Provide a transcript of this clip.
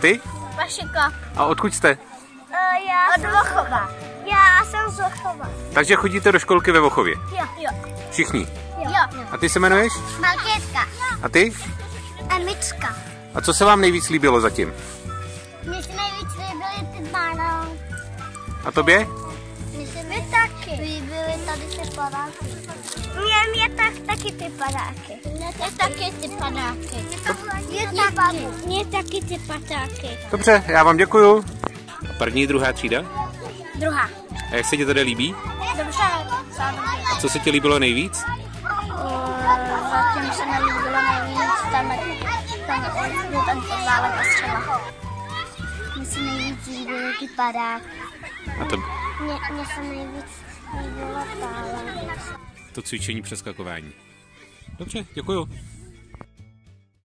ty? Vašika. A odkud jste? Já jsem z Vochova. Já jsem z Vochova. Takže chodíte do školky ve Vochově? Jo. Všichni? Jo. A ty se jmenuješ? Markétka. A ty? Emička. A co se vám nejvíc líbilo zatím? Mně se nejvíc líbily ty banánky. A tobě? Mně se mi taky líbily tady ty padáky. Mě taky ty padáky. Mně taky ty padáky. Mně taky ty padáky. Dobře, já vám děkuju. A první, druhá třída? Druhá. A jak se ti tady líbí? Dobře. A co se ti líbilo nejvíc? Zatím se mi líbilo nejvíc ten podválek a střela. Mně se nejvíc líbily ty padáky. A to? Mně se nejvíc líbilo To cvičení přeskakování. Dobře, děkuju.